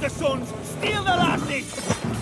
the sons! Steal the lasses!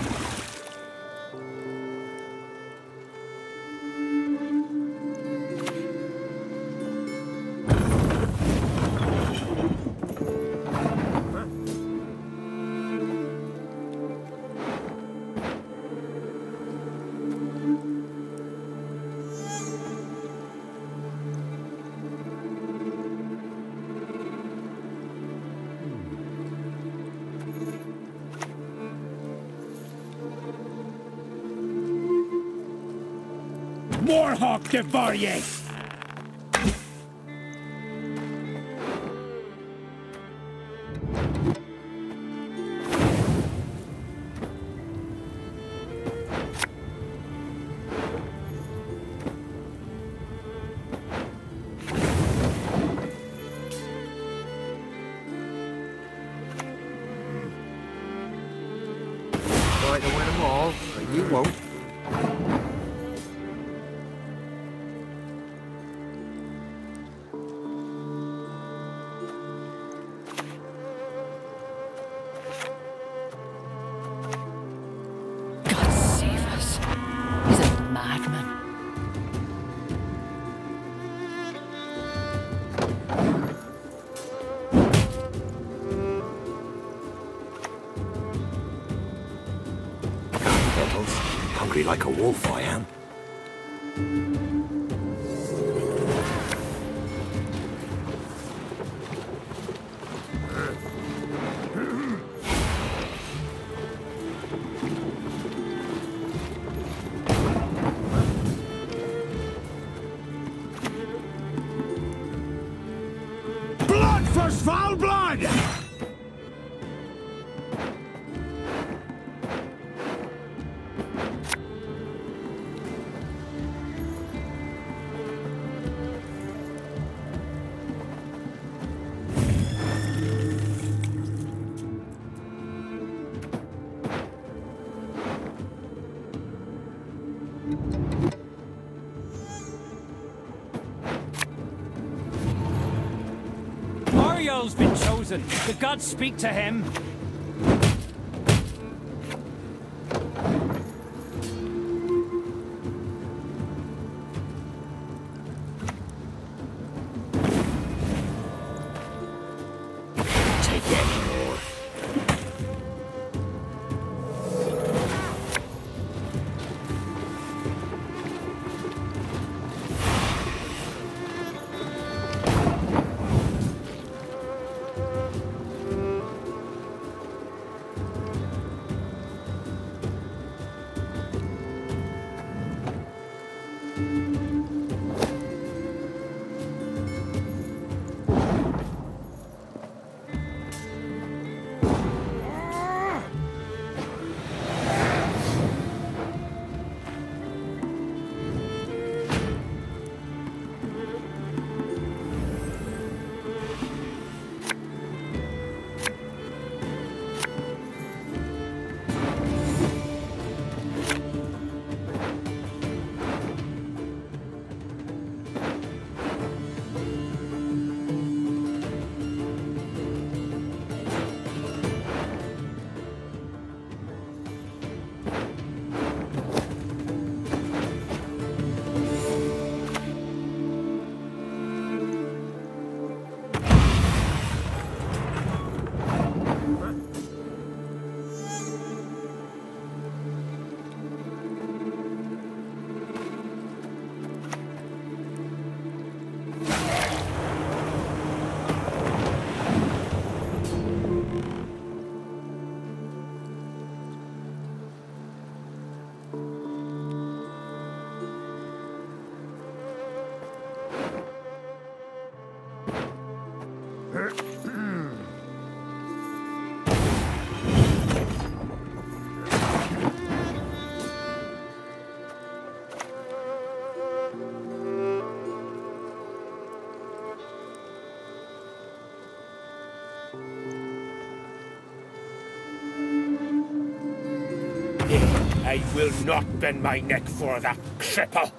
Morhawk Devarye! Try to win them all, but you won't. God save us. He's a madman. Devils, hungry like a wolf I am. Blood for Svalbard! Ariel's been chosen. The gods speak to him. Take any more. I will not bend my neck for that cripple.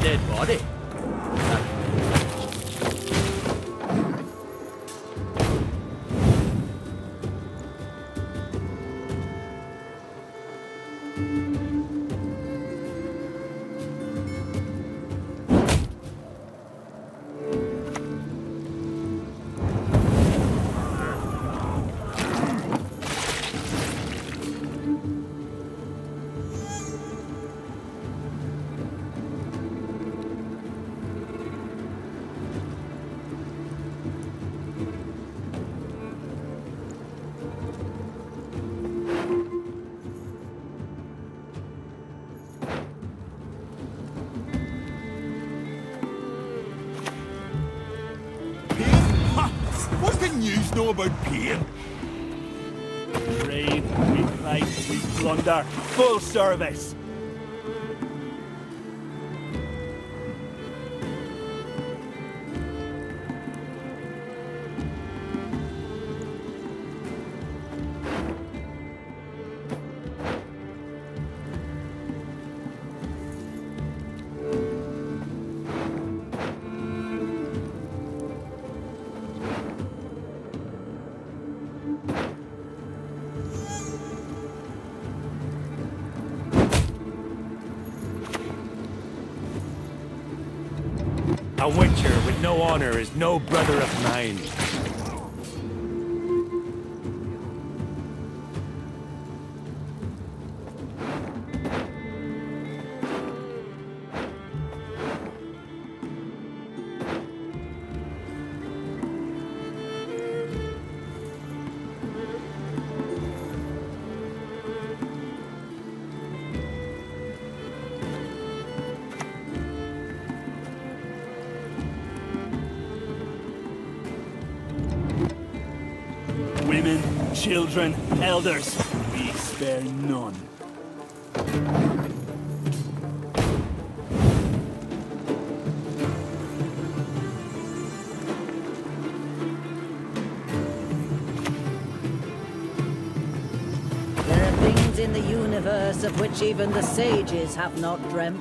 dead body. What's the news know about pain? Raid, we fight, we plunder. Full service. A witcher with no honor is no brother of mine. Women, children, elders, we spare none. There are things in the universe of which even the sages have not dreamt.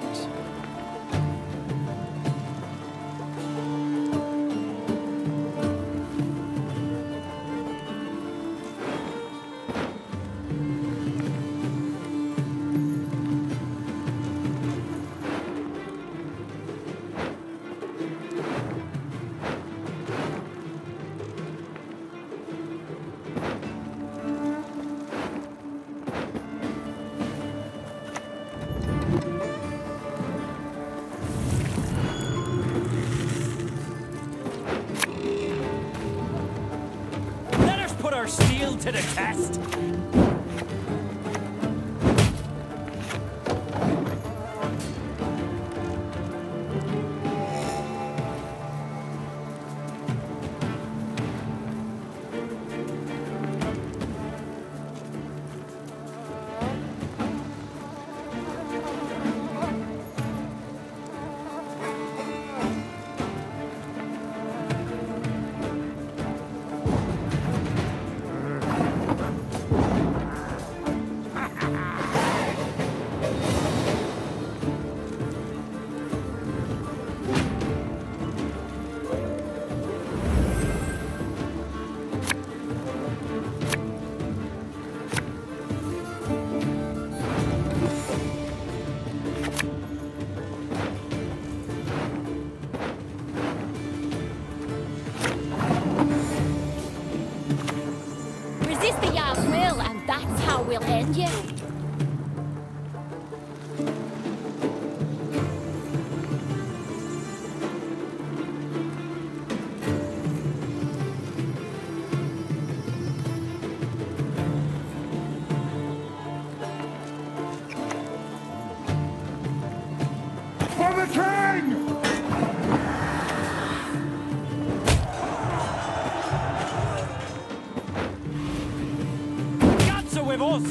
Let us put our steel to the test. Resist the Jarl's will, and that's how we'll end you. For the king! Gods are with us.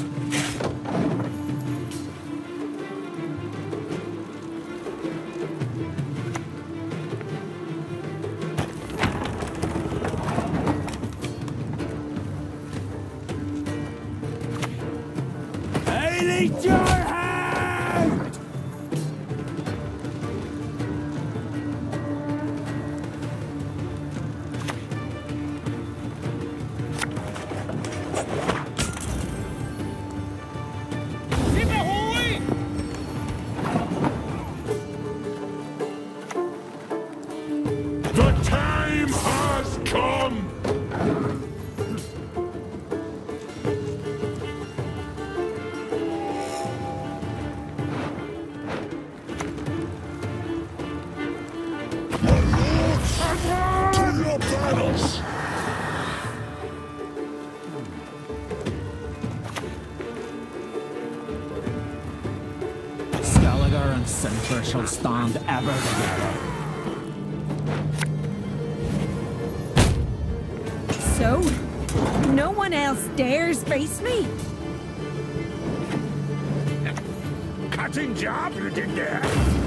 I need your hand! Center shall stand ever together. So, no one else dares face me? Cutting job you did there.